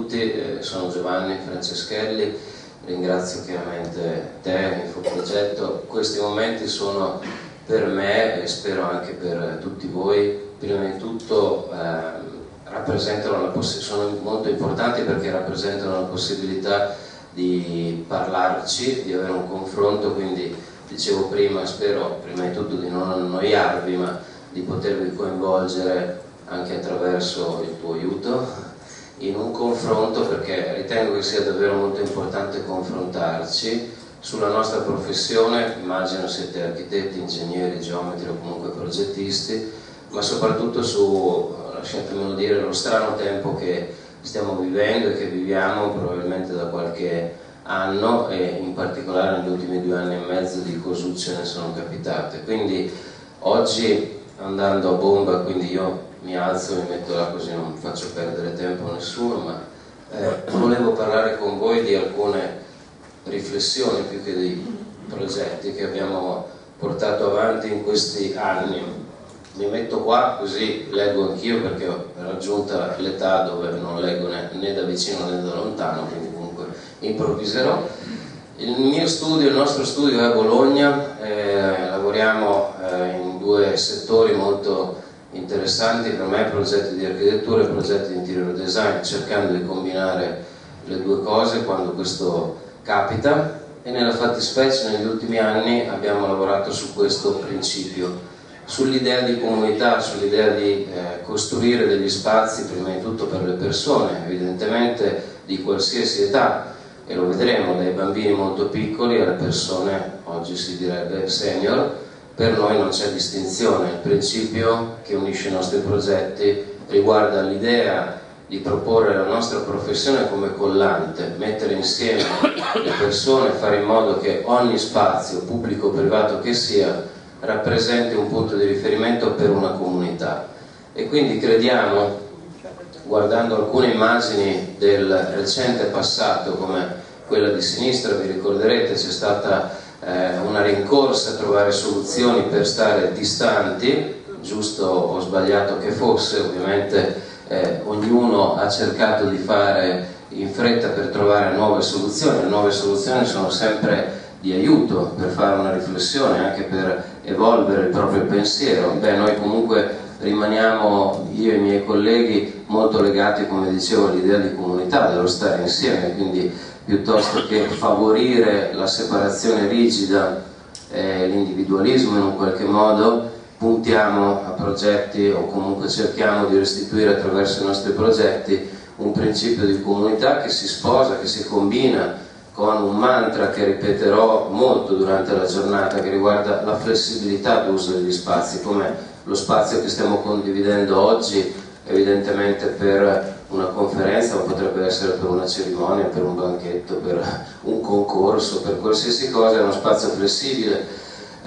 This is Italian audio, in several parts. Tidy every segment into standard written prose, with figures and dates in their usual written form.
tutti, sono Giovanni Franceschelli, ringrazio chiaramente te, Infoprogetto. Questi momenti sono per me e spero anche per tutti voi, prima di tutto sono molto importanti perché rappresentano la possibilità di parlarci, di avere un confronto, quindi dicevo prima, spero prima di tutto di non annoiarvi, ma di potervi coinvolgere anche attraverso il tuo aiuto in un confronto, perché ritengo che sia davvero molto importante confrontarci sulla nostra professione. Immagino siete architetti, ingegneri, geometri o comunque progettisti, ma soprattutto su, lasciatemelo dire, lo strano tempo che stiamo vivendo e che viviamo probabilmente da qualche anno, e in particolare negli ultimi 2 anni e mezzo di cosucce ne sono capitate. Quindi oggi, andando a bomba, quindi io mi alzo e mi metto là così non faccio perdere tempo a nessuno, ma volevo parlare con voi di alcune riflessioni più che dei progetti che abbiamo portato avanti in questi anni. Mi metto qua così leggo anch'io, perché ho raggiunta l'età dove non leggo né da vicino né da lontano, quindi comunque improvviserò. Il nostro studio è a Bologna, lavoriamo in 2 settori molto interessanti per me, progetti di architettura e progetti di interior design, cercando di combinare le 2 cose quando questo capita, e nella fattispecie negli ultimi anni abbiamo lavorato su questo principio, sull'idea di comunità, sull'idea di costruire degli spazi prima di tutto per le persone, evidentemente di qualsiasi età, e lo vedremo, dai bambini molto piccoli alle persone, oggi si direbbe senior. Per noi non c'è distinzione, il principio che unisce i nostri progetti riguarda l'idea di proporre la nostra professione come collante, mettere insieme le persone, fare in modo che ogni spazio, pubblico o privato che sia, rappresenti un punto di riferimento per una comunità. E quindi crediamo, guardando alcune immagini del recente passato come quella di sinistra, vi ricorderete c'è stata una rincorsa a trovare soluzioni per stare distanti, giusto o sbagliato che fosse, ovviamente ognuno ha cercato di fare in fretta per trovare nuove soluzioni. Le nuove soluzioni sono sempre di aiuto per fare una riflessione, anche per evolvere il proprio pensiero. Noi comunque rimaniamo, io e i miei colleghi, molto legati, come dicevo, all'idea di comunità, dello stare insieme, quindi piuttosto che favorire la separazione rigida e l'individualismo in un qualche modo, puntiamo a progetti, o comunque cerchiamo di restituire attraverso i nostri progetti un principio di comunità che si sposa, che si combina con un mantra che ripeterò molto durante la giornata, che riguarda la flessibilità d'uso degli spazi, come lo spazio che stiamo condividendo oggi, evidentemente per una conferenza, ma potrebbe essere per una cerimonia, per un banchetto, per un concorso, per qualsiasi cosa, è uno spazio flessibile.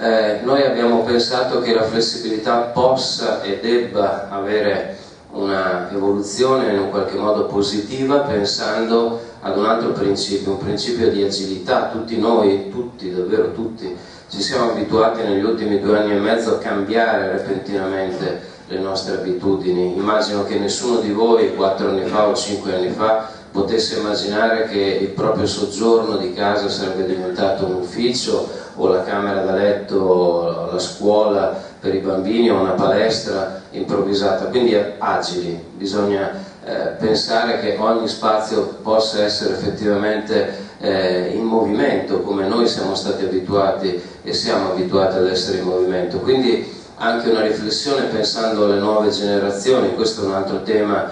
Noi abbiamo pensato che la flessibilità possa e debba avere una evoluzione in un qualche modo positiva, pensando ad un altro principio, un principio di agilità. Tutti noi, tutti, davvero tutti, ci siamo abituati negli ultimi 2 anni e mezzo a cambiare repentinamente le nostre abitudini. Immagino che nessuno di voi 4 anni fa o 5 anni fa potesse immaginare che il proprio soggiorno di casa sarebbe diventato un ufficio, o la camera da letto, o la scuola per i bambini, o una palestra improvvisata. Quindi agili, bisogna pensare che ogni spazio possa essere effettivamente in movimento, come noi siamo stati abituati e siamo abituati ad essere in movimento. Quindi anche una riflessione pensando alle nuove generazioni. Questo è un altro tema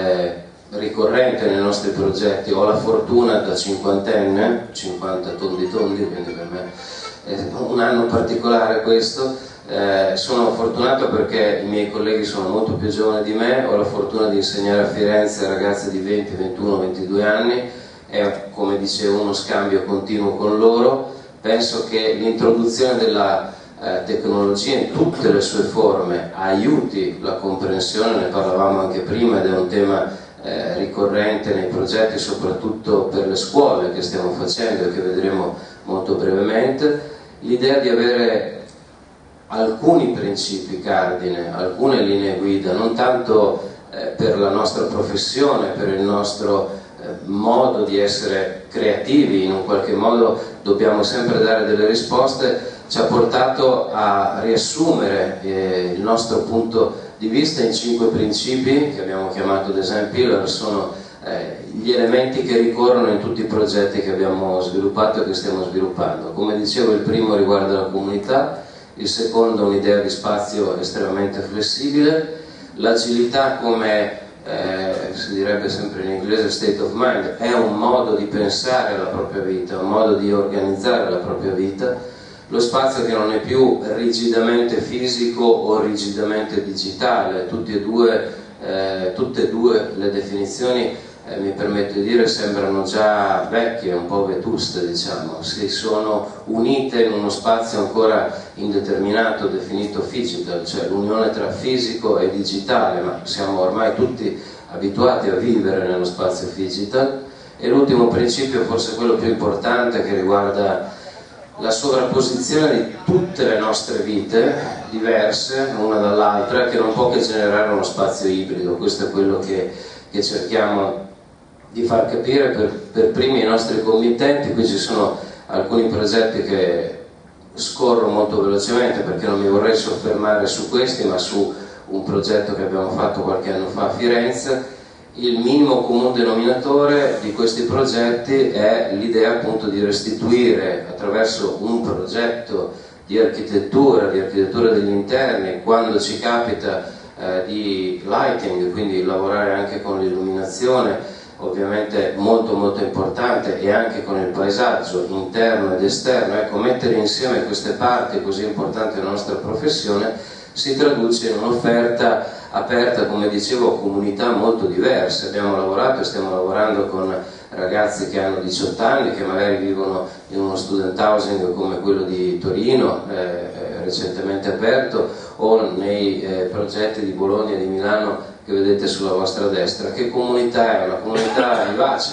ricorrente nei nostri progetti. Ho la fortuna da cinquantenne, 50 tondi, quindi per me è un anno particolare questo. Sono fortunato perché i miei colleghi sono molto più giovani di me, ho la fortuna di insegnare a Firenze ragazzi di 20, 21, 22 anni, è, come dicevo, uno scambio continuo con loro. Penso che l'introduzione della tecnologia in tutte le sue forme aiuti la comprensione, ne parlavamo anche prima, ed è un tema ricorrente nei progetti, soprattutto per le scuole che stiamo facendo e che vedremo molto brevemente. L'idea di avere alcuni principi cardine, alcune linee guida, non tanto per la nostra professione, per il nostro modo di essere creativi, in un qualche modo dobbiamo sempre dare delle risposte, ci ha portato a riassumere il nostro punto di vista in 5 principi che abbiamo chiamato design pillar. Sono gli elementi che ricorrono in tutti i progetti che abbiamo sviluppato e che stiamo sviluppando. Come dicevo, il primo riguarda la comunità, il secondo un'idea di spazio estremamente flessibile, l'agilità come si direbbe sempre in inglese state of mind, è un modo di pensare la propria vita, un modo di organizzare la propria vita, lo spazio che non è più rigidamente fisico o rigidamente digitale. Tutte e due le definizioni, mi permetto di dire, sembrano già vecchie, un po' vetuste, diciamo. Si sono unite in uno spazio ancora indeterminato definito phygital, cioè l'unione tra fisico e digitale, ma siamo ormai tutti abituati a vivere nello spazio phygital. E l'ultimo principio, forse quello più importante, che riguarda la sovrapposizione di tutte le nostre vite diverse una dall'altra, che non può che generare uno spazio ibrido. Questo è quello che cerchiamo di far capire per primi i nostri committenti. Qui ci sono alcuni progetti che scorro molto velocemente perché non mi vorrei soffermare su questi, ma su un progetto che abbiamo fatto qualche anno fa a Firenze. Il minimo comune denominatore di questi progetti è l'idea appunto di restituire attraverso un progetto di architettura degli interni, quando ci capita di lighting, quindi lavorare anche con l'illuminazione, ovviamente molto molto importante, e anche con il paesaggio interno ed esterno. Ecco, mettere insieme queste parti così importanti della nostra professione si traduce in un'offerta aperta, come dicevo, a comunità molto diverse. Abbiamo lavorato e stiamo lavorando con ragazzi che hanno 18 anni, che magari vivono in uno student housing come quello di Torino, recentemente aperto, o nei progetti di Bologna e di Milano che vedete sulla vostra destra. Che comunità è? Una comunità vivace.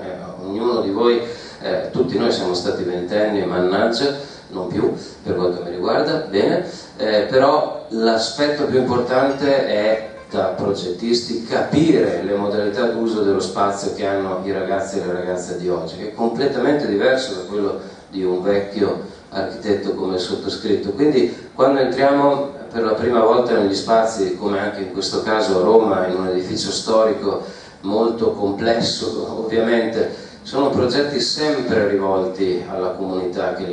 Ognuno di voi, tutti noi siamo stati ventenni, mannaggia, non più per quanto mi riguarda, bene, però l'aspetto più importante è, da progettisti, capire le modalità d'uso dello spazio che hanno i ragazzi e le ragazze di oggi, che è completamente diverso da quello di un vecchio architetto come il sottoscritto. Quindi quando entriamo per la prima volta negli spazi, come anche in questo caso a Roma, in un edificio storico molto complesso, ovviamente sono progetti sempre rivolti alla comunità che li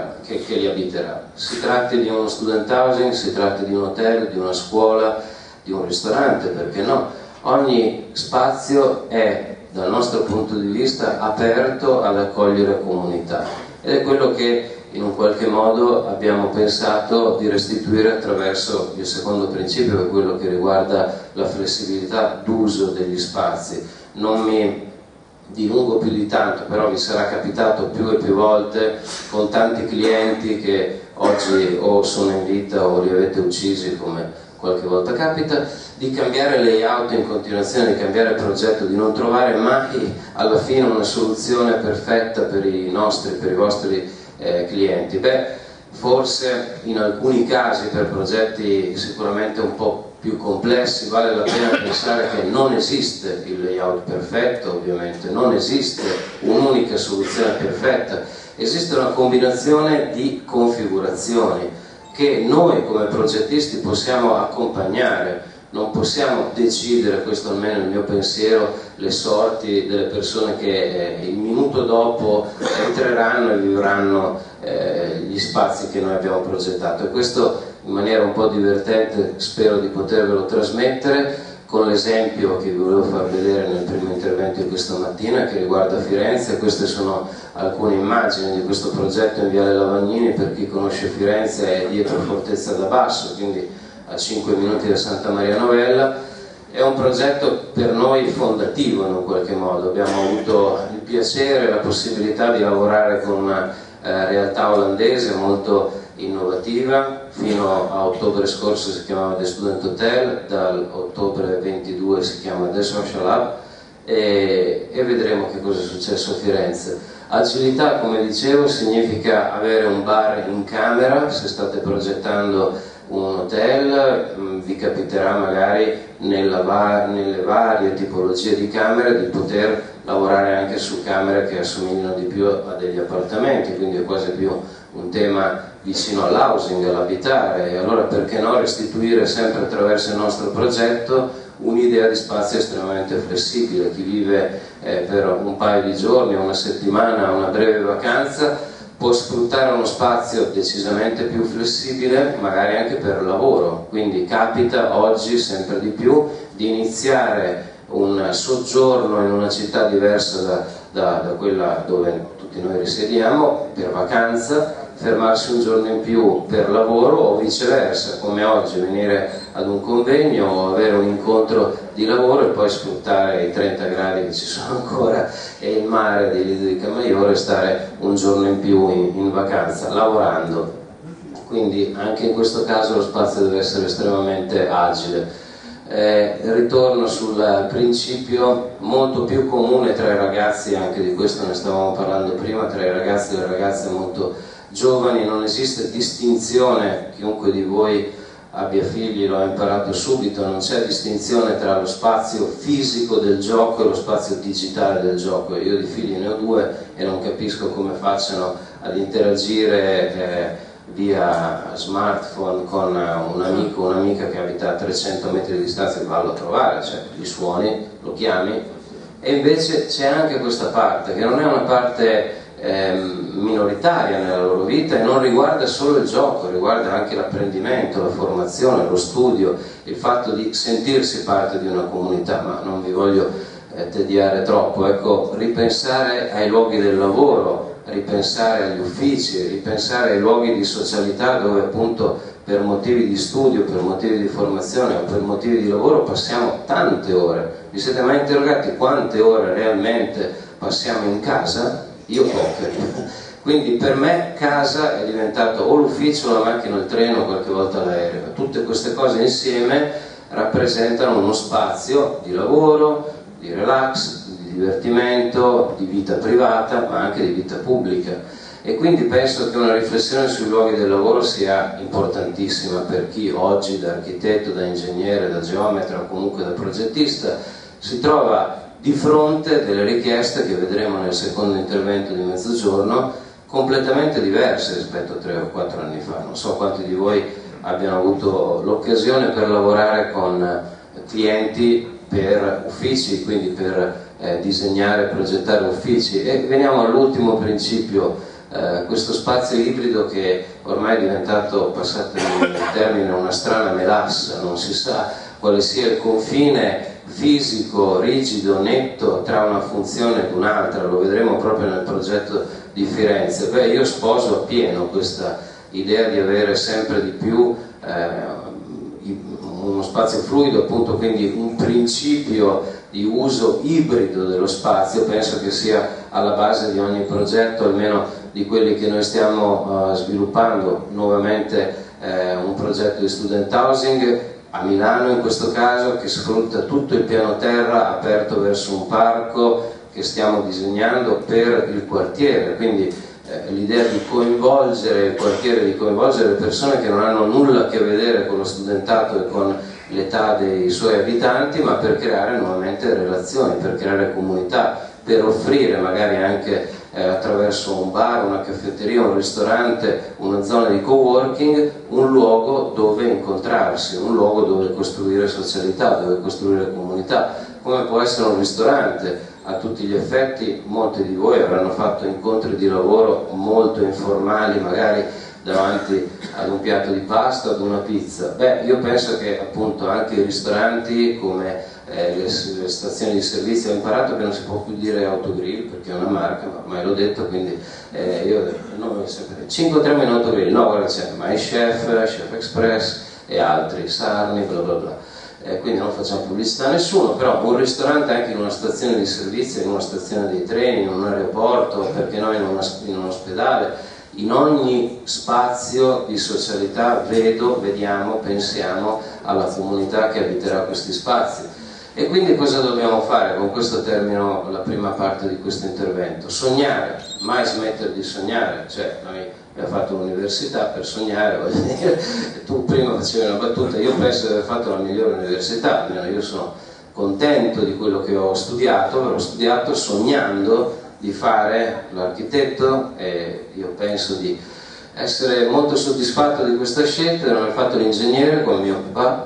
abiterà. Si tratti di uno student housing, si tratti di un hotel, di una scuola, di un ristorante, perché no? Ogni spazio è, dal nostro punto di vista, aperto ad accogliere comunità, ed è quello che in un qualche modo abbiamo pensato di restituire attraverso il secondo principio, che è quello che riguarda la flessibilità d'uso degli spazi. Non mi dilungo più di tanto, però vi sarà capitato più e più volte con tanti clienti che oggi o sono in vita o li avete uccisi, come qualche volta capita, di cambiare layout in continuazione, di cambiare progetto, di non trovare mai alla fine una soluzione perfetta per i vostri clienti. Beh, forse in alcuni casi, per progetti sicuramente un po' più complessi, vale la pena pensare che non esiste il layout perfetto, ovviamente, non esiste un'unica soluzione perfetta, esiste una combinazione di configurazioni che noi come progettisti possiamo accompagnare. Non possiamo decidere, questo almeno è il mio pensiero, le sorti delle persone che il minuto dopo entreranno e vivranno gli spazi che noi abbiamo progettato, e questo in maniera un po' divertente spero di potervelo trasmettere con l'esempio che vi volevo far vedere nel primo intervento di questa mattina, che riguarda Firenze. Queste sono alcune immagini di questo progetto in Viale Lavagnini. Per chi conosce Firenze, è dietro Fortezza da Basso, quindi a 5 minuti da Santa Maria Novella. È un progetto per noi fondativo in un qualche modo. Abbiamo avuto il piacere e la possibilità di lavorare con una realtà olandese molto innovativa. Fino a ottobre scorso si chiamava The Student Hotel, dall'ottobre 22 si chiama The Social Hub, e vedremo che cosa è successo a Firenze. Agilità, come dicevo, significa avere un bar in camera. Se state progettando un hotel, vi capiterà magari nelle varie tipologie di camere di poter lavorare anche su camere che assomigliano di più a degli appartamenti, quindi è quasi più un tema vicino all'housing, all'abitare, e allora perché no restituire sempre attraverso il nostro progetto un'idea di spazio estremamente flessibile. Chi vive per un paio di giorni, una settimana, una breve vacanza può sfruttare uno spazio decisamente più flessibile, magari anche per lavoro, quindi capita oggi sempre di più di iniziare un soggiorno in una città diversa da quella dove tutti noi risiediamo per vacanza, fermarsi un giorno in più per lavoro o viceversa, come oggi venire ad un convegno o avere un incontro di lavoro e poi sfruttare i 30 gradi che ci sono ancora e il mare di Lido di Camaiore e stare un giorno in più in vacanza, lavorando. Quindi anche in questo caso lo spazio deve essere estremamente agile. Ritorno sul principio molto più comune tra i ragazzi, anche di questo ne stavamo parlando prima, tra i ragazzi e le ragazze molto giovani. Non esiste distinzione, chiunque di voi abbia figli lo ha imparato subito, non c'è distinzione tra lo spazio fisico del gioco e lo spazio digitale del gioco. Io di figli ne ho 2 e non capisco come facciano ad interagire via smartphone con un amico o un'amica che abita a 300 metri di distanza e vallo a trovare, cioè gli suoni, lo chiami. E invece c'è anche questa parte che non è una parte minoritaria nella loro vita e non riguarda solo il gioco, riguarda anche l'apprendimento, la formazione, lo studio, il fatto di sentirsi parte di una comunità. Ma non vi voglio tediare troppo, ecco, ripensare ai luoghi del lavoro, ripensare agli uffici, ripensare ai luoghi di socialità dove appunto per motivi di studio, per motivi di formazione o per motivi di lavoro passiamo tante ore. Vi siete mai interrogati quante ore realmente passiamo in casa? Io poche. Quindi per me casa è diventato o l'ufficio, la macchina, il treno, qualche volta l'aereo. Tutte queste cose insieme rappresentano uno spazio di lavoro, di relax, di divertimento, di vita privata, ma anche di vita pubblica. E quindi penso che una riflessione sui luoghi del lavoro sia importantissima per chi oggi, da architetto, da ingegnere, da geometra o comunque da progettista, si trova di fronte delle richieste che vedremo nel secondo intervento di mezzogiorno, completamente diverse rispetto a 3 o 4 anni fa. Non so quanti di voi abbiano avuto l'occasione per lavorare con clienti per uffici, quindi per disegnare e progettare uffici. E veniamo all'ultimo principio, questo spazio ibrido che ormai è diventato, passate il termine, una strana melassa, non si sa quale sia il confine fisico, rigido, netto tra una funzione ed un'altra. Lo vedremo proprio nel progetto di Firenze. Beh, io sposo appieno questa idea di avere sempre di più uno spazio fluido, appunto, quindi un principio di uso ibrido dello spazio. Penso che sia alla base di ogni progetto, almeno di quelli che noi stiamo sviluppando. Nuovamente un progetto di student housing a Milano in questo caso, che sfrutta tutto il piano terra aperto verso un parco che stiamo disegnando per il quartiere. Quindi l'idea di coinvolgere il quartiere, di coinvolgere le persone che non hanno nulla a che vedere con lo studentato e con l'età dei suoi abitanti, ma per creare nuovamente relazioni, per creare comunità, per offrire magari anche attraverso un bar, una caffetteria, un ristorante, una zona di coworking, un luogo dove incontrarsi, un luogo dove costruire socialità, dove costruire comunità, come può essere un ristorante. A tutti gli effetti molti di voi avranno fatto incontri di lavoro molto informali, magari davanti ad un piatto di pasta o ad una pizza. Beh, io penso che appunto anche i ristoranti, come le stazioni di servizio, ho imparato che non si può più dire autogrill perché è una marca, ma ormai l'ho detto, quindi io no, ci incontriamo in autogrill, no, guarda, c'è MyChef, Chef Express e altri, Sarni, bla bla bla. Quindi non facciamo pubblicità a nessuno, però un ristorante anche in una stazione di servizio, in una stazione dei treni, in un aeroporto, perché no in un ospedale, in ogni spazio di socialità vediamo, pensiamo alla comunità che abiterà questi spazi. E quindi cosa dobbiamo fare? Con questo termino la prima parte di questo intervento. Sognare, mai smettere di sognare, cioè noi abbiamo fatto l'università per sognare, voglio dire, tu prima facevi una battuta, io penso di aver fatto la migliore università, almeno io sono contento di quello che ho studiato, l'ho studiato sognando di fare l'architetto e io penso di essere molto soddisfatto di questa scelta, di non aver fatto l'ingegnere come mio papà,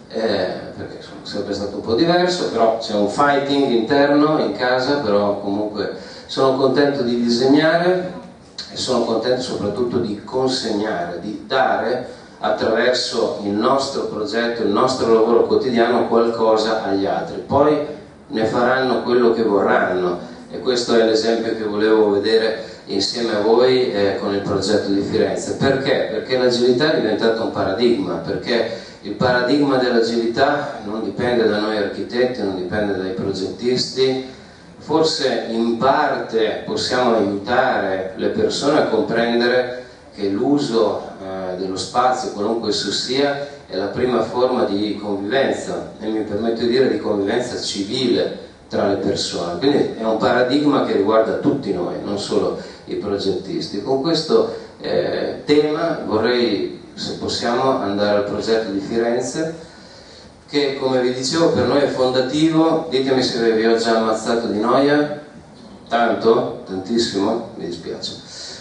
perché sono sempre stato un po' diverso, però c'è un fighting interno in casa, però comunque sono contento di disegnare e sono contento soprattutto di consegnare, di dare attraverso il nostro progetto, il nostro lavoro quotidiano qualcosa agli altri, poi ne faranno quello che vorranno e questo è l'esempio che volevo vedere insieme a voi con il progetto di Firenze. Perché? Perché l'agilità è diventata un paradigma, perché il paradigma dell'agilità non dipende da noi architetti, non dipende dai progettisti, forse in parte possiamo aiutare le persone a comprendere che l'uso dello spazio, qualunque esso sia, è la prima forma di convivenza e mi permetto di dire di convivenza civile tra le persone, quindi è un paradigma che riguarda tutti noi, non solo i progettisti. Con questo tema vorrei, se possiamo, andare al progetto di Firenze che, come vi dicevo, per noi è fondativo. Ditemi se vi ho già ammazzato di noia. Tanto? Tantissimo? Mi dispiace.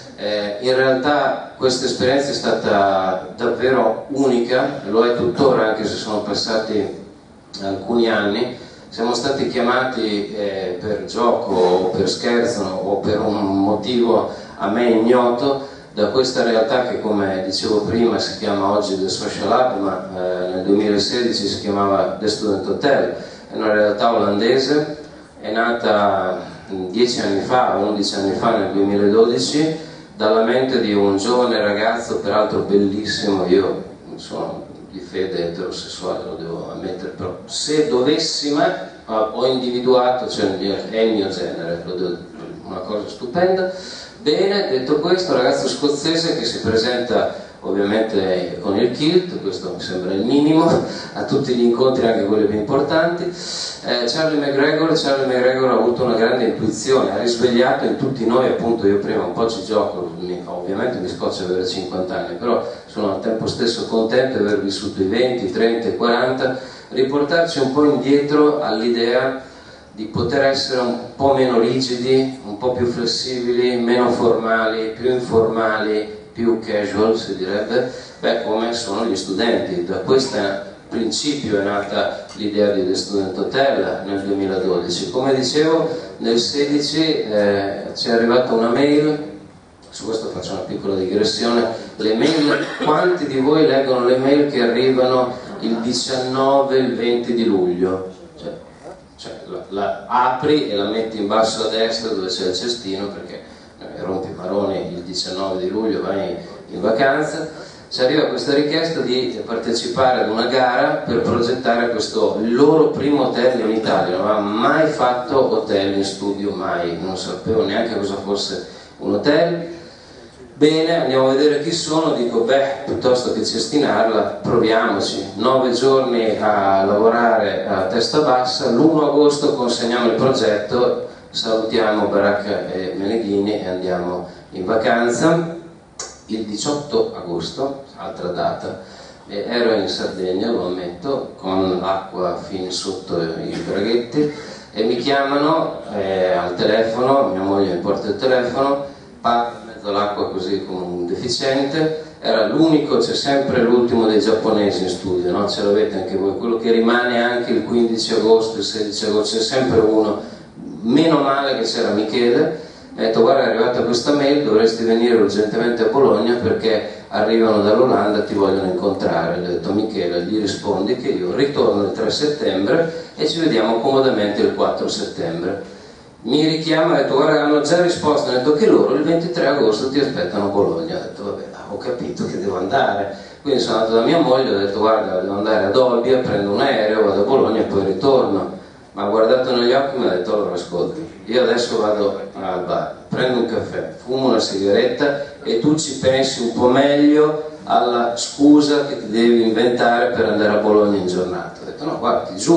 In realtà questa esperienza è stata davvero unica, lo è tuttora anche se sono passati alcuni anni. Siamo stati chiamati per gioco o per scherzo o per un motivo a me ignoto da questa realtà che, come dicevo prima, si chiama oggi The Social Hub, ma nel 2016 si chiamava The Student Hotel. È una realtà olandese, è nata 10 anni fa, 11 anni fa, nel 2012, dalla mente di un giovane ragazzo, peraltro bellissimo. Io sono di fede eterosessuale, lo devo ammettere, però se dovessi ho individuato, cioè è il mio genere, una cosa stupenda. Bene, detto questo, ragazzo scozzese che si presenta ovviamente con il kilt, questo mi sembra il minimo, a tutti gli incontri, anche quelli più importanti. Charlie McGregor ha avuto una grande intuizione, ha risvegliato in tutti noi, appunto io prima un po' ci gioco, ovviamente mi scoccia avere 50 anni, però sono al tempo stesso contento di aver vissuto i 20, 30 e 40, riportarci un po' indietro all'idea di poter essere un po' meno rigidi, un po' più flessibili, meno formali, più informali, più casual si direbbe, come sono gli studenti. Da questo principio è nata l'idea di The Student Hotel nel 2012. Come dicevo, nel 2016 ci è arrivata una mail, su questo faccio una piccola digressione, le mail, quanti di voi leggono le mail che arrivano il 19 e il 20 di luglio? Cioè la apri e la metti in basso a destra dove c'è il cestino, perché rompi i maroni il 19 di luglio, vai in vacanza. Ci arriva questa richiesta di partecipare ad una gara per progettare questo, il loro primo hotel in Italia. Non aveva mai fatto hotel in studio, mai, non sapevo neanche cosa fosse un hotel. Bene, andiamo a vedere chi sono, dico piuttosto che cestinarla, proviamoci. 9 giorni a lavorare a testa bassa, l'1 agosto consegniamo il progetto, salutiamo Baracca e Meneghini e andiamo in vacanza. Il 18 agosto, altra data, ero in Sardegna, lo ammetto, con l'acqua fin sotto i braghetti e mi chiamano al telefono, mia moglie mi porta il telefono, parla l'acqua così come un deficiente, era l'unico, c'è sempre l'ultimo dei giapponesi in studio, no? Ce l'avete anche voi, quello che rimane anche il 15 agosto, il 16 agosto, c'è sempre uno, meno male che c'era Michele. Mi ha detto: guarda, è arrivata questa mail, dovresti venire urgentemente a Bologna perché arrivano dall'Olanda, ti vogliono incontrare. Gli ho detto: Michele, gli rispondi che io ritorno il 3 settembre e ci vediamo comodamente il 4 settembre. Mi richiama e ha detto: guarda, hanno già risposto, ha detto che loro il 23 agosto ti aspettano a Bologna. Ho detto: vabbè, ho capito che devo andare. Quindi sono andato da mia moglie, ho detto: guarda, devo andare ad Olbia, prendo un aereo, vado a Bologna e poi ritorno. Ma ha guardato negli occhi e mi ha detto: allora ascolti, io adesso vado al bar, prendo un caffè, fumo una sigaretta e tu ci pensi un po' meglio alla scusa che ti devi inventare per andare a Bologna in giornata. Ho detto: no, guarda, ti giuro,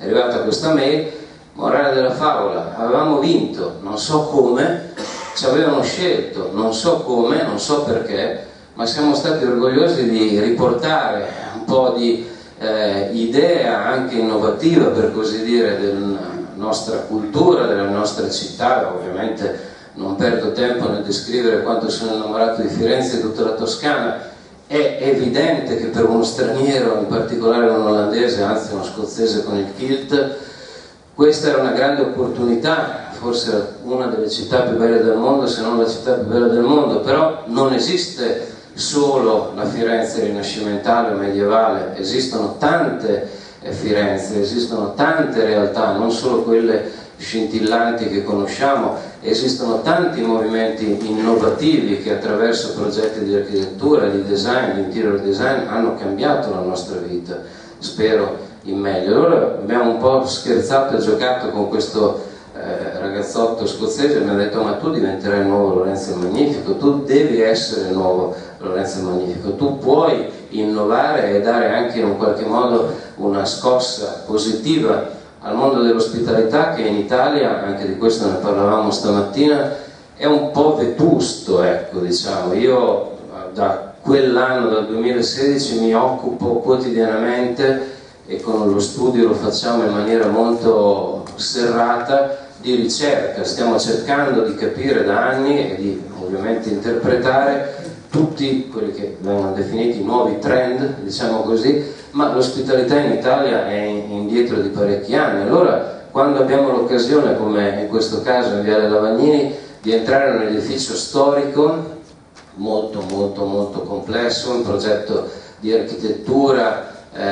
è arrivata questa mail, morale della favola, avevamo vinto, non so come, ci avevano scelto, non so come, non so perché, ma siamo stati orgogliosi di riportare un po' di idea anche innovativa, per così dire, della nostra cultura, della nostra città. Ovviamente non perdo tempo nel descrivere quanto sono innamorato di Firenze e di tutta la Toscana. È evidente che per uno straniero, in particolare un olandese, anzi uno scozzese con il kilt, questa era una grande opportunità, forse una delle città più belle del mondo, se non la città più bella del mondo. Però non esiste solo la Firenze rinascimentale o medievale, esistono tante Firenze, esistono tante realtà, non solo quelle scintillanti che conosciamo, esistono tanti movimenti innovativi che attraverso progetti di architettura, di design, di interior design hanno cambiato la nostra vita, spero in meglio. Allora abbiamo un po' scherzato e giocato con questo ragazzotto scozzese, mi ha detto: ma tu diventerai il nuovo Lorenzo il Magnifico, tu devi essere il nuovo Lorenzo il Magnifico, tu puoi innovare e dare anche in un qualche modo una scossa positiva al mondo dell'ospitalità, che in Italia, anche di questo ne parlavamo stamattina, è un po' vetusto, ecco, diciamo. Io da quell'anno, dal 2016, mi occupo quotidianamente, e con lo studio lo facciamo in maniera molto serrata, di ricerca. Stiamo cercando di capire da anni e di ovviamente interpretare tutti quelli che vengono definiti nuovi trend, diciamo così, ma l'ospitalità in Italia è indietro di parecchi anni. Allora, quando abbiamo l'occasione, come in questo caso in Viale Lavagnini, di entrare in un edificio storico molto complesso, un progetto di architettura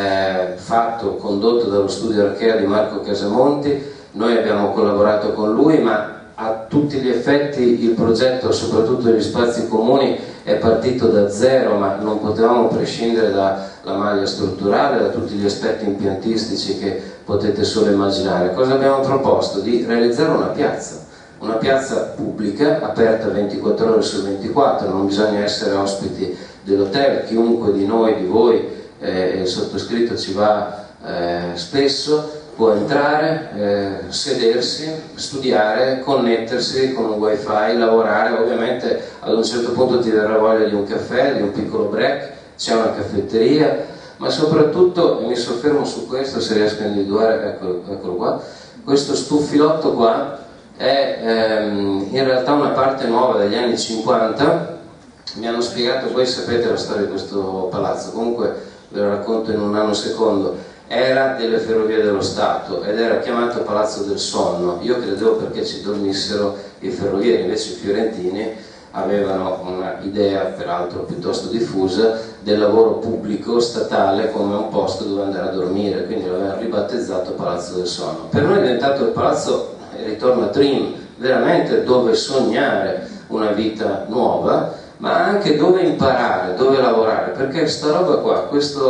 condotto dallo studio Archea di Marco Casamonti, noi abbiamo collaborato con lui, ma a tutti gli effetti il progetto, soprattutto degli spazi comuni, è partito da zero, ma non potevamo prescindere dalla maglia strutturale, da tutti gli aspetti impiantistici che potete solo immaginare. Cosa abbiamo proposto? Di realizzare una piazza pubblica, aperta 24 ore su 24, non bisogna essere ospiti dell'hotel, chiunque di noi, di voi, il sottoscritto ci va spesso, può entrare, sedersi, studiare, connettersi con un wifi, lavorare. Ovviamente ad un certo punto ti verrà voglia di un caffè, di un piccolo break, c'è una caffetteria, ma soprattutto, e mi soffermo su questo se riesco a individuare, eccolo qua, questo stuffilotto qua è in realtà una parte nuova degli anni 50. Mi hanno spiegato, voi sapete la storia di questo palazzo, comunque ve lo racconto in un nanosecondo. Era delle Ferrovie dello Stato ed era chiamato Palazzo del Sonno. Io credevo perché ci dormissero i ferrovieri, invece i fiorentini avevano un'idea, peraltro piuttosto diffusa, del lavoro pubblico statale come un posto dove andare a dormire, quindi l'avevano ribattezzato Palazzo del Sonno. Per noi è diventato il palazzo, ritorno a Dream, veramente dove sognare una vita nuova, ma anche dove imparare, dove lavorare, perché sta roba qua,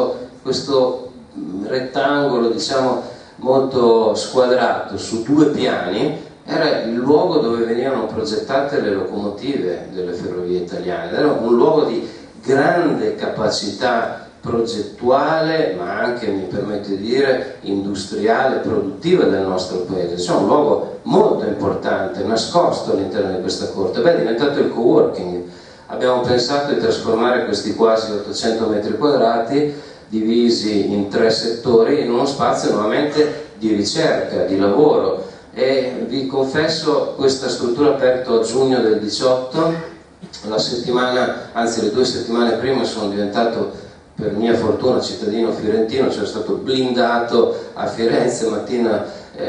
questo rettangolo, diciamo, molto squadrato su 2 piani, era il luogo dove venivano progettate le locomotive delle ferrovie italiane. Era un luogo di grande capacità progettuale, ma anche, mi permetto di dire, industriale, produttiva del nostro paese. Cioè un luogo molto importante, nascosto all'interno di questa corte. Beh, è diventato il coworking. Abbiamo pensato di trasformare questi quasi 800 metri quadrati divisi in 3 settori in uno spazio nuovamente di ricerca, di lavoro. E vi confesso, questa struttura aperto a giugno del 18, la settimana, anzi le 2 settimane prima sono diventato, per mia fortuna, cittadino fiorentino, cioè stato blindato a Firenze mattina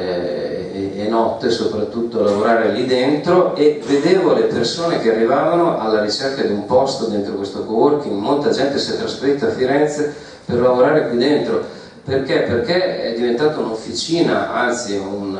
e notte soprattutto a lavorare lì dentro, e vedevo le persone che arrivavano alla ricerca di un posto dentro questo coworking. Molta gente si è trasferita a Firenze per lavorare qui dentro. Perché? Perché è diventata un'officina, anzi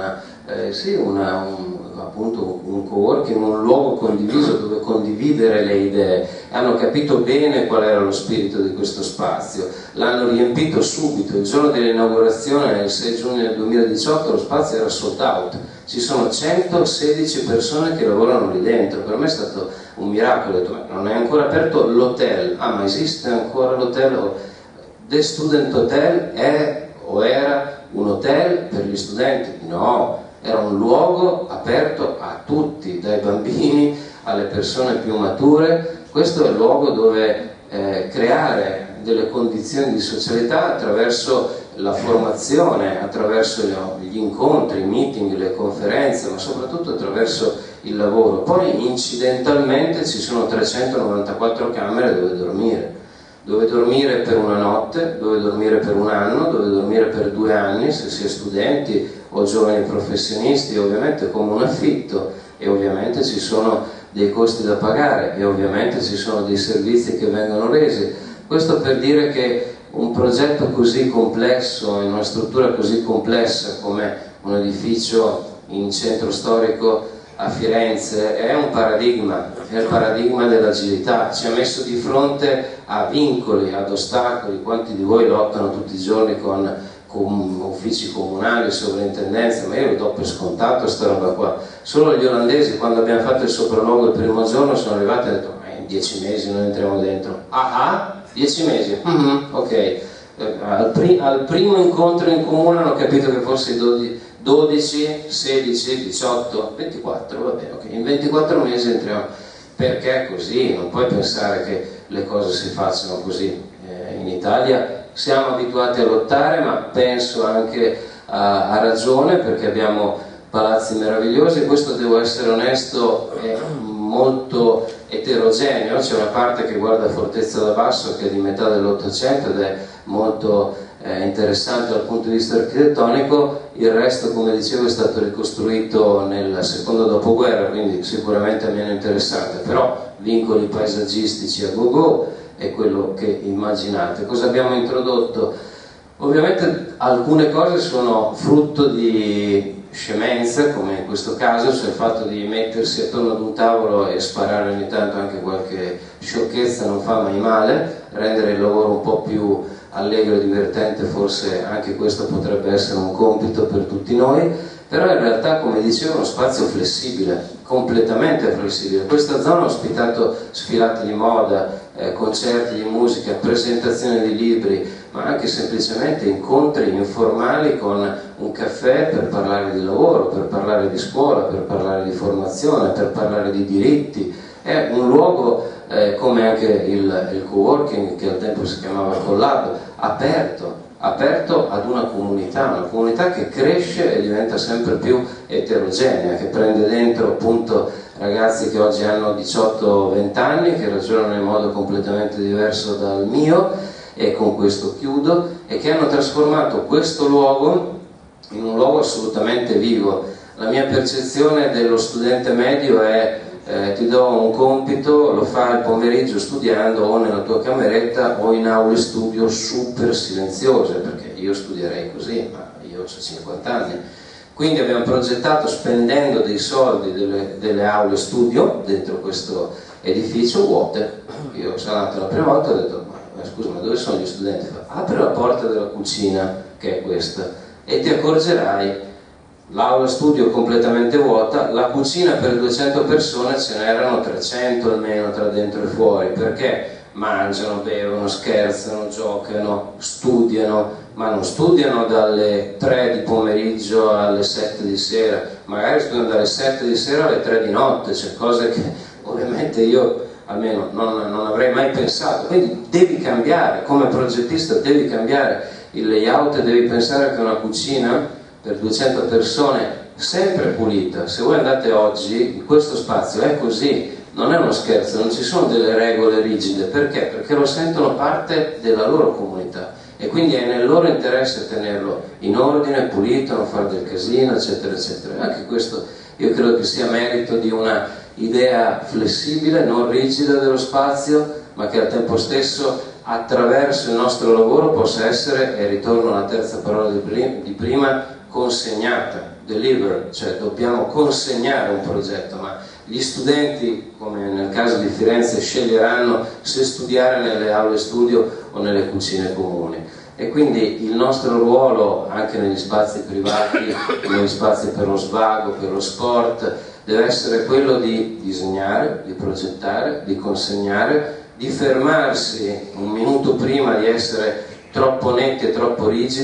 appunto un coworking, un luogo condiviso dove condividere le idee. Hanno capito bene qual era lo spirito di questo spazio, l'hanno riempito subito. Il giorno dell'inaugurazione, il 6 giugno del 2018, lo spazio era sold out, ci sono 116 persone che lavorano lì dentro. Per me è stato un miracolo. Ho detto: ma non è ancora aperto l'hotel? Ah, ma esiste ancora l'hotel? The Student Hotel è o era un hotel per gli studenti? No, era un luogo aperto a tutti, dai bambini alle persone più mature. Questo è il luogo dove creare delle condizioni di socialità attraverso la formazione, attraverso gli incontri, i meeting, le conferenze, ma soprattutto attraverso il lavoro. Poi incidentalmente ci sono 394 camere dove dormire per una notte, dove dormire per un anno, dove dormire per 2 anni, se si è studenti o giovani professionisti, ovviamente come un affitto, e ovviamente ci sono dei costi da pagare e ovviamente ci sono dei servizi che vengono resi. Questo per dire che un progetto così complesso, in una struttura così complessa come un edificio in centro storico a Firenze, è un paradigma, è il paradigma dell'agilità. Ci ha messo di fronte a vincoli, ad ostacoli. Quanti di voi lottano tutti i giorni con uffici comunali, sovrintendenze, ma io lo do per scontato sta roba qua. Solo gli olandesi, quando abbiamo fatto il sopralluogo il primo giorno, sono arrivati e hanno detto in 10 mesi noi entriamo dentro. 10 mesi? Ok. Al primo incontro in comune hanno capito che forse 12, 16, 18, 24, va bene, ok, in 24 mesi entriamo. Perché così? Non puoi pensare che le cose si facciano così. In Italia siamo abituati a lottare, ma penso anche a ragione, perché abbiamo palazzi meravigliosi. Questo, devo essere onesto, è molto eterogeneo. C'è una parte che guarda Fortezza da Basso, che è di metà dell'800 ed è molto interessante dal punto di vista architettonico. Il resto, come dicevo, è stato ricostruito nel secondo dopoguerra, quindi sicuramente meno interessante, però vincoli paesaggistici a go-go è quello che immaginate. Cosa abbiamo introdotto? Ovviamente alcune cose sono frutto di scemenze, come in questo caso, cioè il fatto di mettersi attorno ad un tavolo e sparare ogni tanto anche qualche sciocchezza non fa mai male, rendere il lavoro un po' più allegro e divertente, forse anche questo potrebbe essere un compito per tutti noi, però in realtà, come dicevo, è uno spazio flessibile, completamente flessibile. Questa zona ha ospitato sfilate di moda, concerti di musica, presentazioni di libri, ma anche semplicemente incontri informali con un caffè per parlare di lavoro, per parlare di scuola, per parlare di formazione, per parlare di diritti. È un luogo, come anche il co-working, che al tempo si chiamava Collab, aperto ad una comunità che cresce e diventa sempre più eterogenea, che prende dentro appunto ragazzi che oggi hanno 18-20 anni, che ragionano in modo completamente diverso dal mio, e con questo chiudo, e che hanno trasformato questo luogo in un luogo assolutamente vivo. La mia percezione dello studente medio è ti do un compito, lo fai il pomeriggio studiando o nella tua cameretta o in aule studio super silenziose, perché io studierei così, ma io ho 50 anni. Quindi abbiamo progettato, spendendo dei soldi, delle aule studio dentro questo edificio vuote. Io sono andato la prima volta e ho detto ma scusa, ma dove sono gli studenti? Apri la porta della cucina, che è questa, e ti accorgerai l'aula studio completamente vuota, la cucina per 200 persone, ce n'erano 300 almeno tra dentro e fuori, perché mangiano, bevono, scherzano, giocano, studiano, ma non studiano dalle 3 di pomeriggio alle 7 di sera, magari studiano dalle 7 di sera alle 3 di notte, cioè cose che ovviamente io almeno non avrei mai pensato. Quindi devi cambiare, come progettista devi cambiare il layout e devi pensare che una cucina per 200 persone sempre pulita, se voi andate oggi in questo spazio è così, non è uno scherzo, non ci sono delle regole rigide. Perché? Perché lo sentono parte della loro comunità e quindi è nel loro interesse tenerlo in ordine, pulito, non fare del casino, eccetera eccetera. Anche questo io credo che sia merito di una idea flessibile, non rigida dello spazio, ma che al tempo stesso attraverso il nostro lavoro possa essere, e ritorno alla terza parola di prima, consegnata, deliver, cioè dobbiamo consegnare un progetto, ma gli studenti, come nel caso di Firenze, sceglieranno se studiare nelle aule studio o nelle cucine comuni. E quindi il nostro ruolo anche negli spazi privati, negli spazi per lo svago, per lo sport, deve essere quello di disegnare, di progettare, di consegnare, di fermarsi un minuto prima di essere troppo netti e troppo rigidi,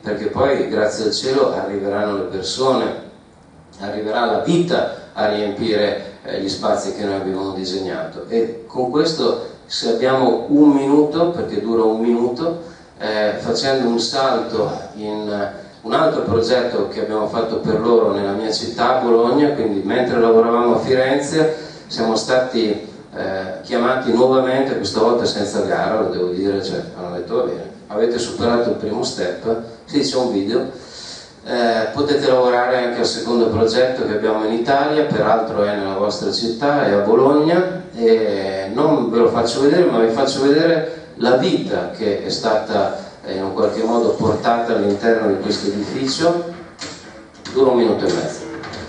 perché poi grazie al cielo arriveranno le persone, arriverà la vita a riempire gli spazi che noi abbiamo disegnato. E con questo, se abbiamo un minuto, perché dura un minuto, facendo un salto in un altro progetto che abbiamo fatto per loro nella mia città, Bologna, quindi mentre lavoravamo a Firenze siamo stati chiamati nuovamente, questa volta senza gara, lo devo dire, cioè hanno detto va bene, avete superato il primo step, sì, c'è un video, potete lavorare anche al secondo progetto che abbiamo in Italia, peraltro è nella vostra città, è a Bologna, e non ve lo faccio vedere, ma vi faccio vedere la vita che è stata in un qualche modo portata all'interno di questo edificio. Dura 1 minuto e mezzo.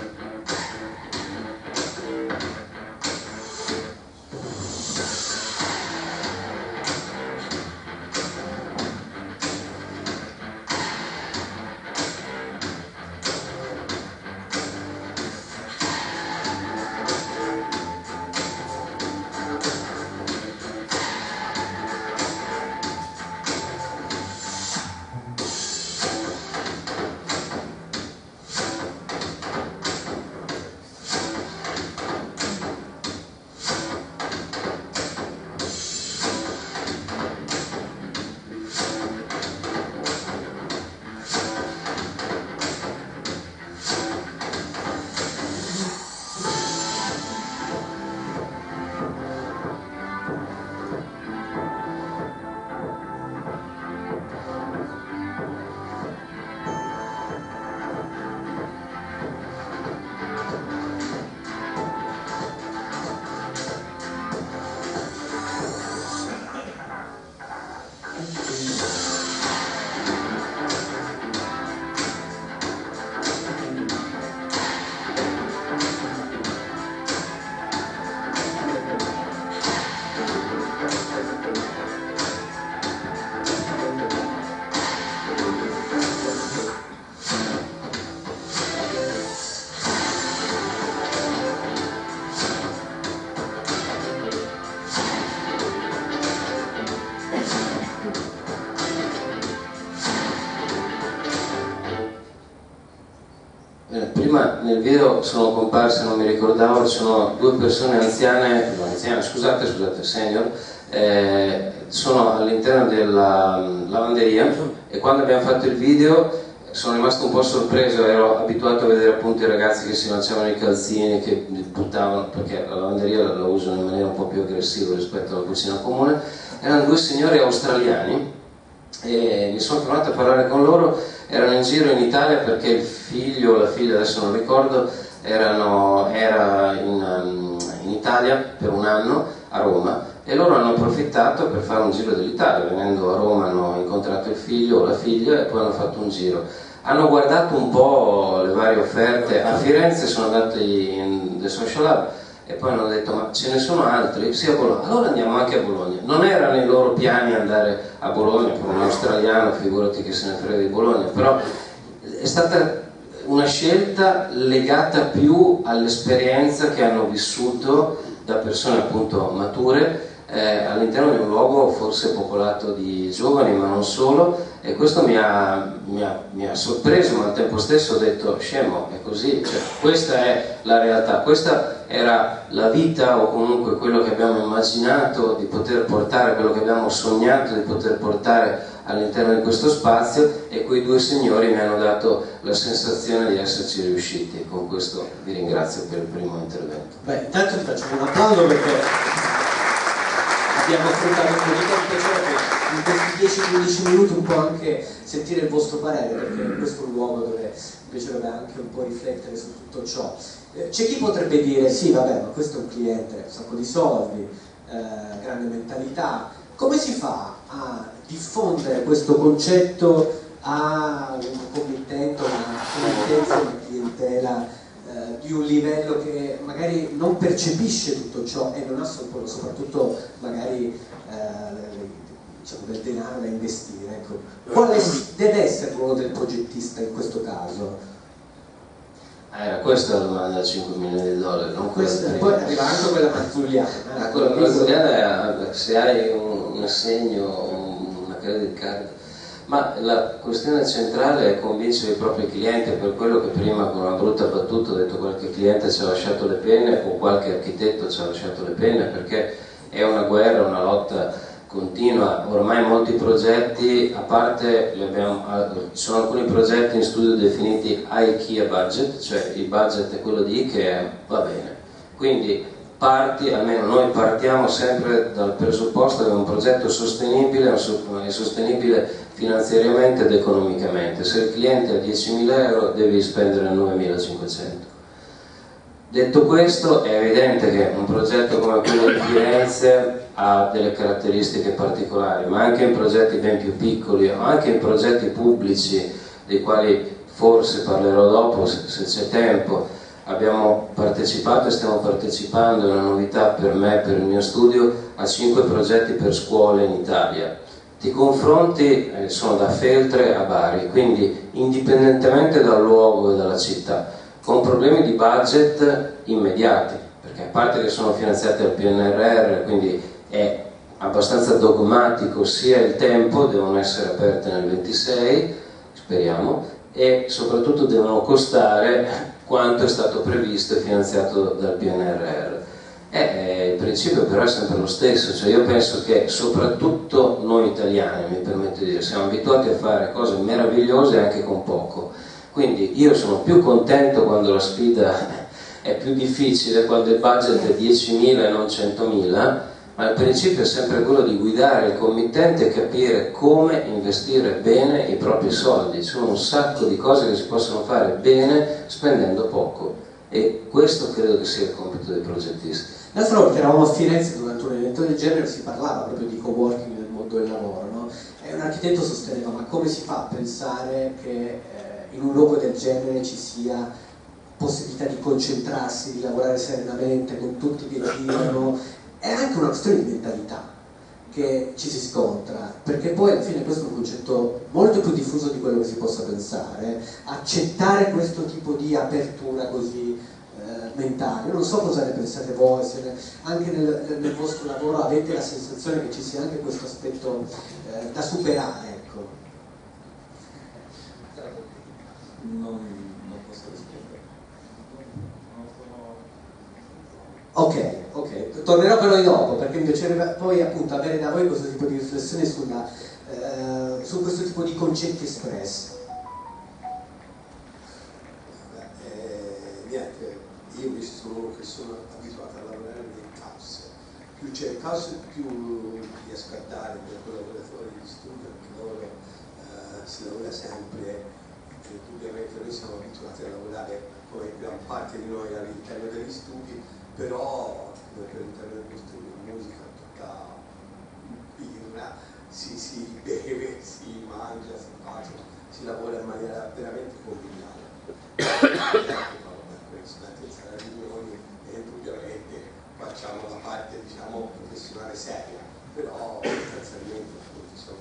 Prima nel video sono comparse, non mi ricordavo, ci sono 2 persone anziane, scusate, senior, sono all'interno della lavanderia, e quando abbiamo fatto il video sono rimasto un po' sorpreso, ero abituato a vedere appunto i ragazzi che si lanciavano i calzini, che buttavano, perché la lavanderia la usano in maniera un po' più aggressiva rispetto alla cucina comune. Erano 2 signori australiani e mi sono fermato a parlare con loro. Erano in giro in Italia perché il figlio o la figlia, adesso non ricordo, era in Italia per 1 anno, a Roma, e loro hanno approfittato per fare un giro dell'Italia. Venendo a Roma hanno incontrato il figlio o la figlia e poi hanno fatto un giro. Hanno guardato un po' le varie offerte, a Firenze sono andati in The Social Hub e poi hanno detto ma ce ne sono altri? Sì, a Bologna, allora andiamo anche a Bologna. Non era nei loro piani andare a Bologna, per un australiano figurati che se ne frega di Bologna, però è stata una scelta legata più all'esperienza che hanno vissuto da persone appunto mature all'interno di un luogo forse popolato di giovani, ma non solo, e questo mi ha sorpreso, ma al tempo stesso ho detto scemo, è così, cioè, questa è la realtà, questa era la vita, o comunque quello che abbiamo immaginato di poter portare, quello che abbiamo sognato di poter portare all'interno di questo spazio, e quei 2 signori mi hanno dato la sensazione di esserci riusciti. Con questo vi ringrazio per il primo intervento. Beh, intanto ti facciamo un applauso perché abbiamo affrontato con molto piacere in questi 10-15 minuti un po' anche sentire il vostro parere, perché questo è un luogo dove mi piacerebbe anche un po' riflettere su tutto ciò. C'è chi potrebbe dire sì vabbè, ma questo è un cliente, un sacco di soldi, grande mentalità. Come si fa a diffondere questo concetto a un committente, una clientela di un livello che magari non percepisce tutto ciò e non ha soprattutto magari diciamo, del denaro da investire? Ecco. Quale deve essere il ruolo del progettista in questo caso? Era questa la domanda da 5 milioni di dollari, non questa. Poi arriva anche quella marzulliana. Quella marzulliana è se hai un assegno, una credit card. Ma la questione centrale è convincere i propri clienti, per quello che prima con una brutta battuta ho detto qualche cliente ci ha lasciato le penne o qualche architetto ci ha lasciato le penne, perché è una guerra, una lotta continua. Ormai molti progetti, a parte ci sono alcuni progetti in studio definiti IKEA budget, cioè il budget è quello di Ikea, va bene. Quindi almeno noi partiamo sempre dal presupposto che è un progetto sostenibile, è sostenibile finanziariamente ed economicamente. Se il cliente ha 10.000 euro devi spendere 9.500. Detto questo, è evidente che un progetto come quello di Firenze ha delle caratteristiche particolari, ma anche in progetti ben più piccoli o anche in progetti pubblici, dei quali forse parlerò dopo se c'è tempo. Abbiamo partecipato e stiamo partecipando, è una novità per me, per il mio studio, a 5 progetti per scuole in Italia. Ti confronti, sono da Feltre a Bari, quindi indipendentemente dal luogo e dalla città, con problemi di budget immediati, perché a parte che sono finanziati dal PNRR, quindi è abbastanza dogmatico sia il tempo, devono essere aperte nel 26, speriamo, e soprattutto devono costare quanto è stato previsto e finanziato dal PNRR. Il principio però è sempre lo stesso, cioè io penso che soprattutto noi italiani, mi permetto di dire, siamo abituati a fare cose meravigliose anche con poco. Quindi io sono più contento quando la sfida è più difficile, quando il budget è 10.000 e non 100.000, ma il principio è sempre quello di guidare il committente e capire come investire bene i propri soldi. Ci sono un sacco di cose che si possono fare bene spendendo poco, e questo credo che sia il compito dei progettisti. L'altra volta eravamo a Firenze durante un evento del genere, si parlava proprio di coworking nel mondo del lavoro, no? E un architetto sosteneva: ma come si fa a pensare che in un luogo del genere ci sia possibilità di concentrarsi, di lavorare serenamente con tutti che girano? È anche una questione di mentalità che ci si scontra, perché poi alla fine questo è un concetto molto più diffuso di quello che si possa pensare. Accettare questo tipo di apertura così mentale, io non so cosa ne pensate voi, se anche nel vostro lavoro avete la sensazione che ci sia anche questo aspetto da superare, ecco. Non posso rispondere. Ok, tornerò però dopo, perché mi piacerebbe poi appunto avere da voi questo tipo di riflessione su questo tipo di concetti espressi. Niente, io invece sono uno che sono abituato a lavorare nel caos. Più c'è il caos, più riesco a dare per collaboratori di studio, perché loro si lavora sempre. Indubbiamente noi siamo abituati a lavorare, come gran parte di noi, all'interno degli studi, però all'interno dello studio di musica tutta birra, si beve, si mangia, si lavora in maniera veramente conviviale. Sull'altezza delle riunioni e indubbiamente facciamo la parte, diciamo, professionale seria, però sostanzialmente siamo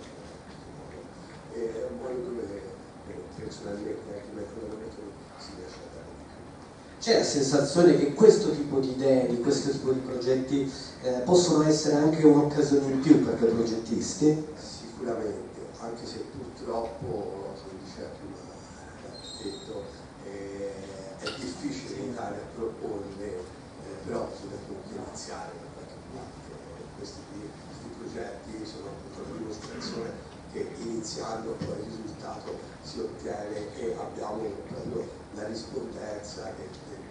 è un modo dove personalmente anche come collaboratori si riesce a dare di più. C'è la sensazione che questo tipo di idee, di questo tipo di progetti possono essere anche un'occasione in più per i progettisti? Sicuramente, anche se purtroppo, come diceva prima l'architetto, è difficile in Italia proporre, però bisogna comunque iniziare da qualche parte. Questi progetti sono appunto la dimostrazione che iniziando poi il risultato si ottiene e abbiamo proprio la rispondenza dei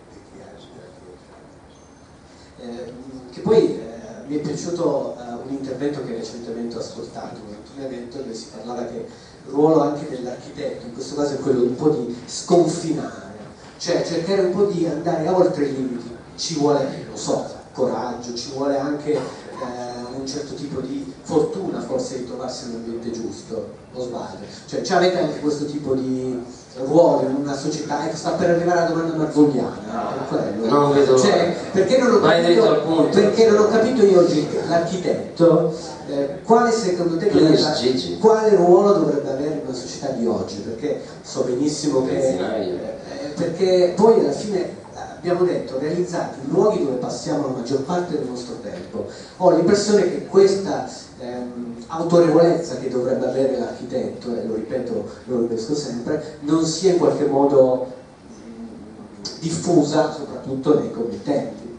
clienti. Che poi mi è piaciuto un intervento che recentemente ho ascoltato durante un evento dove si parlava che il ruolo anche dell'architetto in questo caso è quello un po' di sconfinare, cioè cercare un po' di andare oltre i limiti. Ci vuole, lo so, coraggio, ci vuole anche un certo tipo di fortuna forse di trovarsi nell'ambiente giusto, o sbaglio? Cioè avete anche questo tipo di ruolo in una società, ecco, sta per arrivare la domanda margogliana, per quello. Non vedo, perché non ho capito io oggi l'architetto quale secondo te quale ruolo dovrebbe avere in una società di oggi, perché so benissimo che perché poi alla fine abbiamo detto realizzati in luoghi dove passiamo la maggior parte del nostro tempo. Ho l'impressione che questa autorevolezza che dovrebbe avere l'architetto, e lo ripeto, lo ribadisco sempre, non sia in qualche modo diffusa soprattutto nei committenti.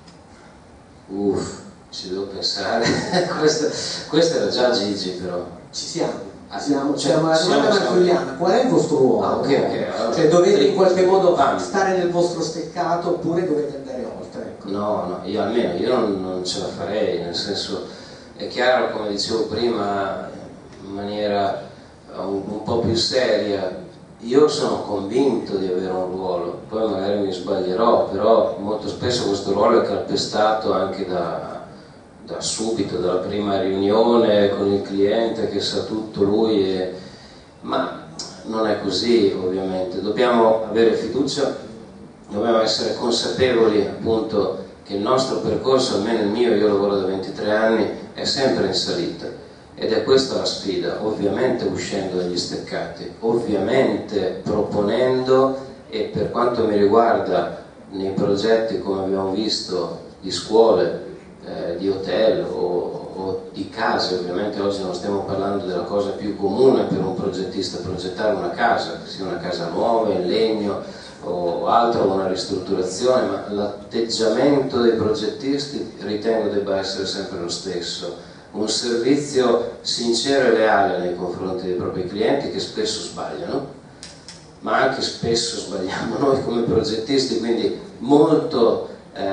Ci devo pensare. Questo era già Gigi, però. Ci siamo. C'è una domanda marchioliana, qual è il vostro ruolo? Okay. Cioè dovete in qualche modo stare nel vostro steccato oppure dovete andare oltre? Ecco. No, io non ce la farei, nel senso, è chiaro, come dicevo prima, in maniera un po' più seria, io sono convinto di avere un ruolo, poi magari mi sbaglierò, però molto spesso questo ruolo è calpestato anche da subito, dalla prima riunione con il cliente che sa tutto lui, ma non è così ovviamente, dobbiamo avere fiducia, dobbiamo essere consapevoli appunto che il nostro percorso, almeno il mio, io lavoro da 23 anni, è sempre in salita ed è questa la sfida, ovviamente uscendo dagli steccati, ovviamente proponendo, e per quanto mi riguarda nei progetti come abbiamo visto di scuole, di hotel o di case, ovviamente oggi non stiamo parlando della cosa più comune per un progettista, progettare una casa, che sia una casa nuova in legno o altro, una ristrutturazione, ma l'atteggiamento dei progettisti ritengo debba essere sempre lo stesso, un servizio sincero e leale nei confronti dei propri clienti, che spesso sbagliano, ma anche spesso sbagliamo noi come progettisti, quindi molto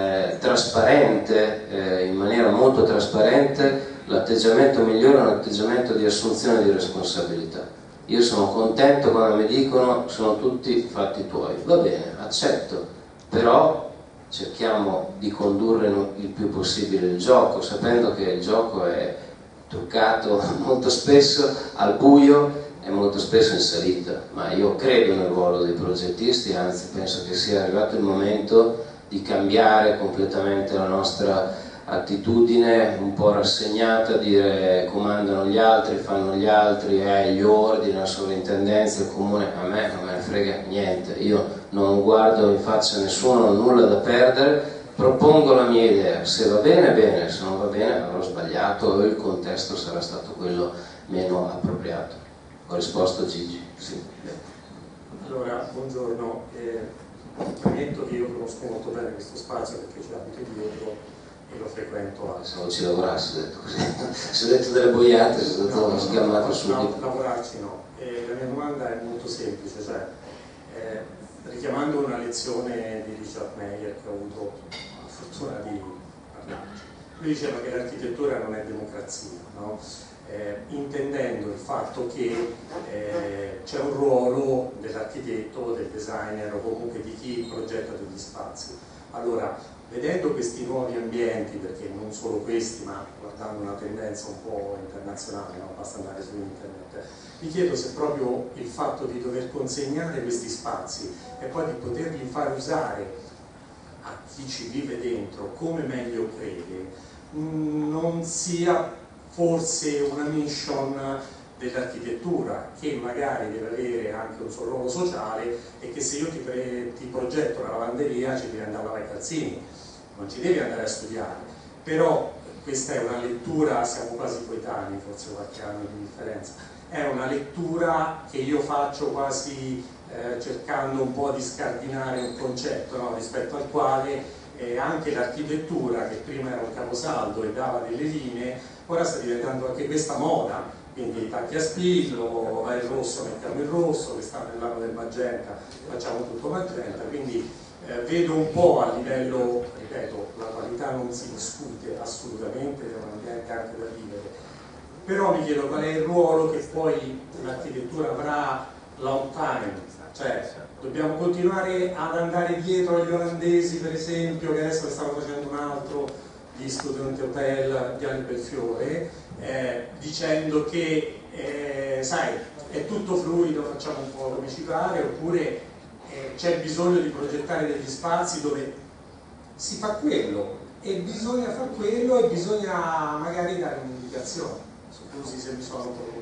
trasparente, in maniera molto trasparente. L'atteggiamento migliore è un atteggiamento di assunzione di responsabilità. Io sono contento quando mi dicono sono tutti fatti tuoi, va bene, accetto, però cerchiamo di condurre il più possibile il gioco, sapendo che il gioco è truccato molto spesso al buio e molto spesso in salita, ma io credo nel ruolo dei progettisti, anzi penso che sia arrivato il momento di cambiare completamente la nostra attitudine un po' rassegnata, dire comandano gli altri, fanno gli altri, gli ordini, la sovrintendenza, il comune, a me non me ne frega niente, io non guardo in faccia a nessuno, non ho nulla da perdere, propongo la mia idea, se va bene bene, se non va bene avrò sbagliato o il contesto sarà stato quello meno appropriato. Ho risposto Gigi? Sì. Allora, buongiorno. Premetto che io conosco molto bene questo spazio perché ci abito dietro e lo frequento anche. Se non ci lavorassi, ho detto così. Se ho detto delle boiate, sono stato sgammato subito. Lavorarci no. La mia domanda è molto semplice, cioè richiamando una lezione di Richard Meyer che ho avuto la fortuna di parlarci. Lui diceva che l'architettura non è democrazia, no? Intendendo il fatto che c'è un ruolo dell'architetto, del designer o comunque di chi progetta degli spazi. Allora, vedendo questi nuovi ambienti, perché non solo questi, ma guardando una tendenza un po' internazionale, no? Basta andare su internet, mi chiedo se proprio il fatto di dover consegnare questi spazi e poi di poterli far usare a chi ci vive dentro come meglio crede, non sia forse una mission dell'architettura che magari deve avere anche un suo ruolo sociale e che se io ti progetto una lavanderia ci devi andare a lavare i calzini, non ci devi andare a studiare, però questa è una lettura, siamo quasi coetanei, forse qualche anno di differenza, è una lettura che io faccio quasi cercando un po' di scardinare un concetto, no? Rispetto al quale anche l'architettura, che prima era un caposaldo e dava delle linee, ora sta diventando anche questa moda, quindi i tacchi a spillo, va il rosso, mettiamo il rosso, quest'anno nell'anno del magenta facciamo tutto magenta, quindi vedo un po' a livello, ripeto, la qualità non si discute assolutamente, è un ambiente anche da vivere, però mi chiedo qual è il ruolo che poi l'architettura avrà long time, cioè dobbiamo continuare ad andare dietro agli olandesi per esempio, che adesso ne stanno facendo un altro, gli Student Hotel di Ale Belfiore, dicendo che sai, è tutto fluido, facciamo un po' come ci pare, oppure c'è bisogno di progettare degli spazi dove si fa quello e bisogna far quello e bisogna magari dare un'indicazione. Scusi se mi sono un po'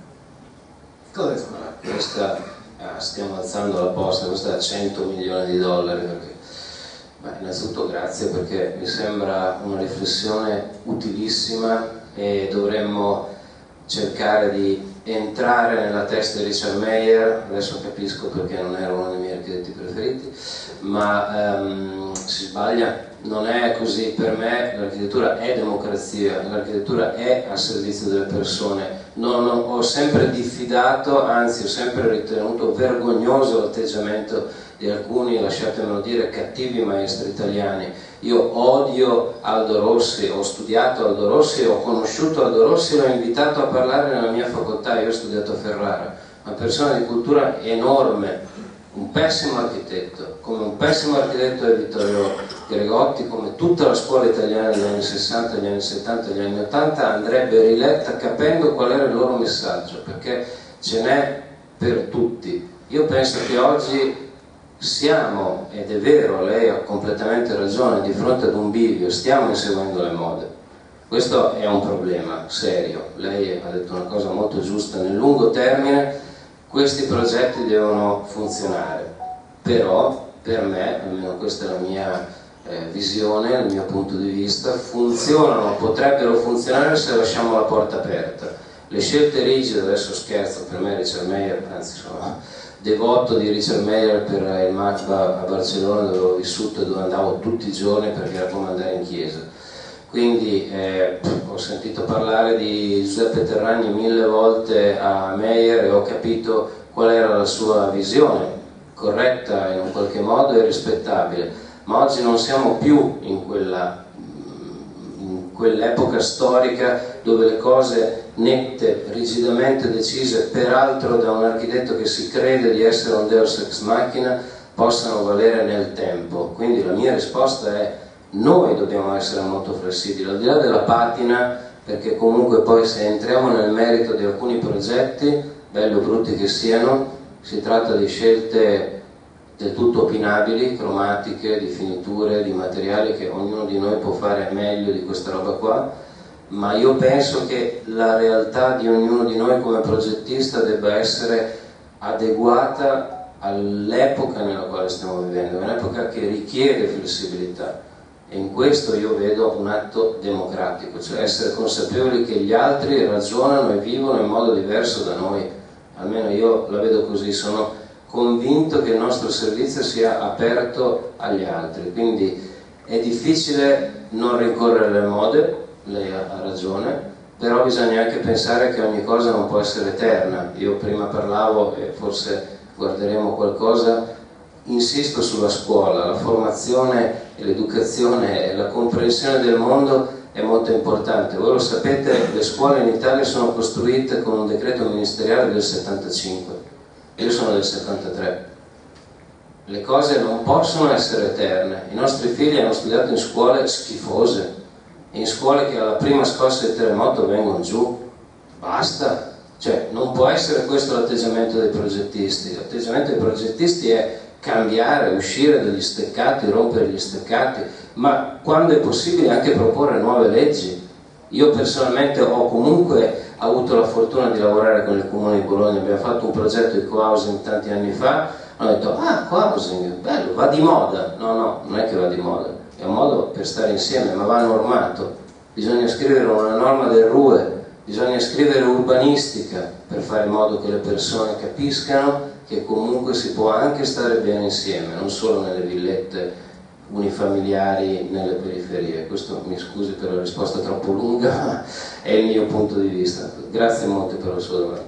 complicato. Questa stiamo alzando la posta, questa è $100 milioni, perché Innanzitutto grazie, perché mi sembra una riflessione utilissima e dovremmo cercare di entrare nella testa di Richard Meyer. Adesso capisco perché non era uno dei miei architetti preferiti, ma si sbaglia, non è così. Per me l'architettura è democrazia, l'architettura è al servizio delle persone. Ho sempre diffidato, anzi ho sempre ritenuto vergognoso l'atteggiamento di alcuni, lasciatemelo dire, cattivi maestri italiani. Io odio Aldo Rossi, ho studiato Aldo Rossi, ho conosciuto Aldo Rossi, l'ho invitato a parlare nella mia facoltà, io ho studiato a Ferrara, una persona di cultura enorme, un pessimo architetto, come un pessimo architetto è Vittorio Gregotti, come tutta la scuola italiana degli anni 60, degli anni 70, degli anni 80 andrebbe riletta capendo qual era il loro messaggio, perché ce n'è per tutti. Io penso che oggi siamo, ed è vero, lei ha completamente ragione, di fronte ad un bivio, stiamo inseguendo le mode. Questo è un problema serio. Lei ha detto una cosa molto giusta: nel lungo termine questi progetti devono funzionare, però per me, almeno questa è la mia visione, il mio punto di vista, funzionano, potrebbero funzionare se lasciamo la porta aperta. Le scelte rigide, adesso scherzo, per me Richard Meyer, anzi sono devoto di Richard Meyer per il MACBA a Barcellona, dove ho vissuto e dove andavo tutti i giorni perché era come andare in chiesa. Quindi ho sentito parlare di Giuseppe Terragni 1000 volte a Meyer e ho capito qual era la sua visione, corretta in un qualche modo e rispettabile, ma oggi non siamo più in quell'epoca storica dove le cose nette, rigidamente decise, peraltro da un architetto che si crede di essere un deus ex machina, possano valere nel tempo. Quindi la mia risposta è: noi dobbiamo essere molto flessibili, al di là della patina, perché comunque poi se entriamo nel merito di alcuni progetti, belli o brutti che siano, si tratta di scelte del tutto opinabili, cromatiche, di finiture, di materiali che ognuno di noi può fare meglio di questa roba qua, ma io penso che la realtà di ognuno di noi come progettista debba essere adeguata all'epoca nella quale stiamo vivendo, è un'epoca che richiede flessibilità, e in questo io vedo un atto democratico, cioè essere consapevoli che gli altri ragionano e vivono in modo diverso da noi. Almeno io la vedo così, sono convinto che il nostro servizio sia aperto agli altri, quindi è difficile non rincorrere le mode, lei ha ragione, però bisogna anche pensare che ogni cosa non può essere eterna. Io prima parlavo, e forse guarderemo qualcosa, insisto sulla scuola, la formazione e l'educazione e la comprensione del mondo è molto importante. Voi lo sapete, le scuole in Italia sono costruite con un decreto ministeriale del 75, io sono del 73. Le cose non possono essere eterne. I nostri figli hanno studiato in scuole schifose, in scuole che alla prima scossa di terremoto vengono giù. Basta, cioè non può essere questo l'atteggiamento dei progettisti. L'atteggiamento dei progettisti è cambiare, uscire dagli steccati, rompere gli steccati, ma quando è possibile anche proporre nuove leggi. Io personalmente ho comunque avuto la fortuna di lavorare con il Comune di Bologna, abbiamo fatto un progetto di co-housing tanti anni fa, hanno detto: ah, co-housing, bello, va di moda. No, non è che va di moda, è un modo per stare insieme, ma va normato. Bisogna scrivere una norma del RUE, bisogna scrivere urbanistica per fare in modo che le persone capiscano che comunque si può anche stare bene insieme, non solo nelle villette unifamiliari nelle periferie. Questo, mi scusi per la risposta troppo lunga, ma è il mio punto di vista. Grazie molto per la sua domanda.